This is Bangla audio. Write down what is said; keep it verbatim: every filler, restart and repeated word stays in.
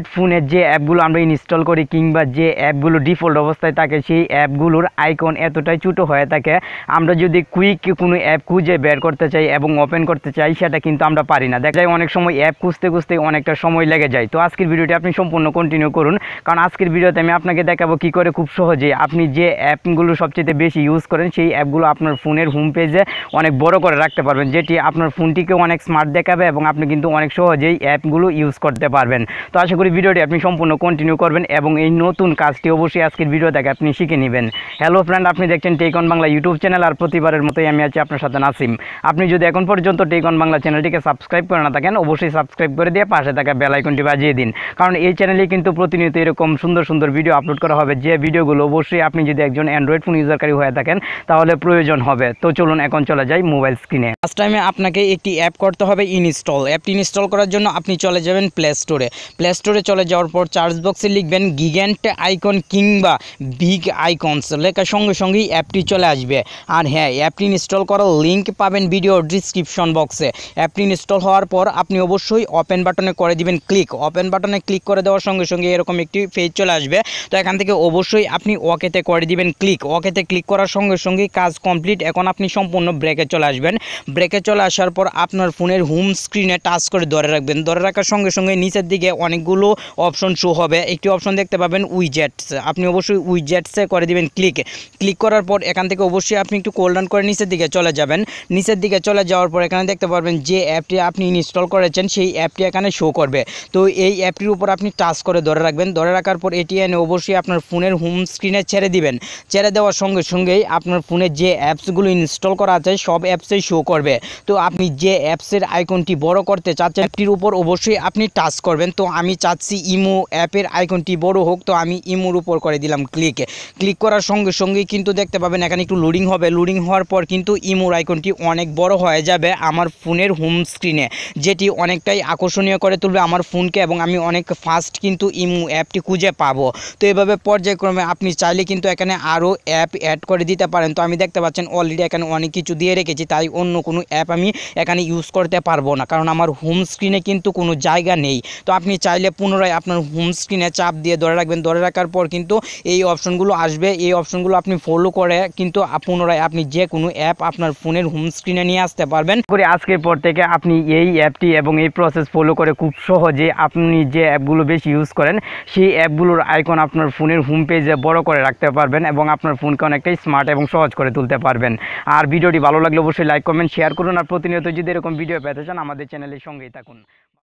ফোনের যে অ্যাপগুলো আমরা ইনস্টল করি কিংবা যে অ্যাপগুলো ডিফল্ট অবস্থায় থাকে সেই অ্যাপগুলোর আইকন এতটাই ছোটো হয়ে থাকে, আমরা যদি কুইক কোনো অ্যাপ খুঁজে বের করতে চাই এবং ওপেন করতে চাই সেটা কিন্তু আমরা পারি না। দেখা যায় অনেক সময় অ্যাপ খুঁজতে খুঁজতে অনেকটা সময় লেগে যায়। তো আজকের ভিডিওটি আপনি সম্পূর্ণ কন্টিনিউ করুন, কারণ আজকের ভিডিওতে আমি আপনাকে দেখাবো কী করে খুব সহজে আপনি যে অ্যাপগুলো সবচেয়ে বেশি ইউজ করেন সেই অ্যাপগুলো আপনার ফোনের হোম পেজে অনেক বড় করে রাখতে পারবেন, যেটি আপনার ফোনটিকে অনেক স্মার্ট দেখাবে এবং আপনি কিন্তু অনেক সহজেই অ্যাপগুলো ইউজ করতে পারবেন। তো আশা করি ভিডিওটি আপনি সম্পূর্ণ কন্টিনিউ করবেন এবং এই নতুন কাজটি অবশ্যই আজকের ভিডিও থেকে আপনি শিখে নেবেন। হ্যালো ফ্রেন্ড, আপনি দেখছেন tech on Bangla YouTube channel, আর প্রতিবারের মতোই আমি আছি আপনার সাথে নাসিম। আপনি যদি এখন পর্যন্ত টেক অন বাংলা চ্যানেলটিকে সাবস্ক্রাইব করে না থাকেন, অবশ্যই সাবস্ক্রাইব করে দিয়ে পাশে থাকা বেল আইকনটি বাজিয়ে দিন, কারণ এই চ্যানেলে কিন্তু প্রতিনিয়ত এরকম সুন্দর সুন্দর ভিডিও আপলোড করা হবে, যে ভিডিওগুলো অবশ্যই আপনি যদি একজন অ্যান্ড্রয়েড ফোন ইউজারকারী হয়ে থাকেন তাহলে প্রয়োজন হবে। তো চলুন এখন চলে যাই মোবাইল স্ক্রিনে। ফার্স্ট টাইমে আপনাকে একটি অ্যাপ করতে হবে ইনস্টল। অ্যাপটি ইনস্টল করার জন্য আপনি চলে যাবেন প্লে স্টোরে। প্লে স্টোরে চলে যাওয়ার পর সার্চ বক্সে লিখবেন গিগ্যান্ট আইকন কিংবা বিগ আইকনস, লেখার সঙ্গে সঙ্গেই অ্যাপটি চলে আসবে। আর হ্যাঁ, অ্যাপটি ইনস্টল করার লিঙ্ক পাবেন ভিডিও ডিসক্রিপশন বক্সে। অ্যাপটি ইনস্টল হওয়ার পর আপনি অবশ্যই ওপেন বাটনে করে দিবেন ক্লিক। ওপেন বাটনে ক্লিক করে দেওয়ার সঙ্গে সঙ্গে এরকম একটি পেজ চলে আসবে। তো এখান থেকে অবশ্যই আপনি ওকেতে করে দিবেন ক্লিক। ওকেতে ক্লিক করার সঙ্গে সঙ্গেই কাজ কমপ্লিট। এখন আপনি সম্পূর্ণ ব্রেকে চলে আসবেন। ব্রেকে চলে আসার পর আপনার ফোনের হোম স্ক্রিনে টাচ করে ধরে রাখবেন। ধরে রাখার সঙ্গে সঙ্গে নিচের দিকে অনেকগুলো অপশন শো হবে। একটি অপশন দেখতে পাবেন উইজেটস, আপনি অবশ্যই উইজেটসে করে দিবেন ক্লিক। ক্লিক করার পর এখান থেকে অবশ্যই আপনি একটু কোল ডাউন করে নিচের দিকে চলে যাবেন। নিচের দিকে চলে যাওয়ার পর এখানে দেখতে পারবেন যে অ্যাপটি আপনি ইনস্টল করেছেন সেই অ্যাপটি এখানে শো করবে। তো এই অ্যাপটির উপর আপনি টাচ করে ধরে রাখবেন। ধরে রাখার পর এটি এনে অবশ্যই আপনার ফোনের হোম স্ক্রিনে ছেড়ে দিবেন। ছেড়ে দেওয়ার সঙ্গে সঙ্গেই আপনার ফোনে যে অ্যাপসগুলো ইনস্টল করা আছে সব অ্যাপসেই শো করবে। তো আপনি যে অ্যাপসের আইকনটি বড় করতে চাচ্ছেন অ্যাপটির উপর অবশ্যই আপনি টাচ করবেন। তো আমি চাচ্ছি ইমো অ্যাপের আইকনটি বড় হোক, তো আমি ইমোর উপর করে দিলাম ক্লিক। ক্লিক করার সঙ্গে সঙ্গেই কিন্তু দেখতে পাবেন এখানে একটু লোডিং হবে। লোডিং হওয়ার পর কিন্তু ইমোর আইকনটি অনেক বড় হয়ে যাবে আমার ফোনের হোম স্ক্রিনে, যেটি অনেকটাই আকর্ষণীয় করে তুলবে আমার ফোনকে এবং আমি অনেক ফাস্ট কিন্তু ইমো অ্যাপটি খুঁজে পাবো। তো এভাবে পর্যায়ক্রমে আপনি চাইলে কিন্তু এখানে আরও অ্যাপ অ্যাড করে দিতে পারেন। তো আমি দেখতে পাচ্ছেন অলরেডি এখানে অনেক কিছু দিয়ে রেখেছি, তাই অন্য কোনো অ্যাপ আমি এখানে ইউজ করতে পারবো না, কারণ আমার হোম স্ক্রিনে কিন্তু কোনো জায়গা নেই। তো আপনি চাইলে পুনরায় আপনার হোম স্ক্রিনে চাপ দিয়ে ধরে রাখবেন। ধরে রাখার পর কিন্তু এই অপশনগুলো আসবে। এই অপশনগুলো আপনি ফলো করে কিন্তু পুনরায় আপনি যে কোনো অ্যাপ আপনার ফোনের হোম স্ক্রিনে নিয়ে আসতে পারবেন। করে আজকের পর থেকে আপনি এই অ্যাপটি এবং এই প্রসেস ফলো করে খুব সহজে আপনি যে অ্যাপগুলো বেশি ইউজ করেন সেই অ্যাপগুলোর আইকন আপনার ফোনের হোম পেজে বড় করে রাখতে পারবেন এবং আপনার ফোনকে অনেকটাই স্মার্ট এবং সহজ করে তুলতে পারবেন। আর ভিডিওটি ভালো লাগলে অবশ্যই লাইক কমেন্ট শেয়ার করুন, আর প্রতিনিয়ত যদি এরকম ভিডিও পেতে চান আমাদের চ্যানেলের সঙ্গেই থাকুন।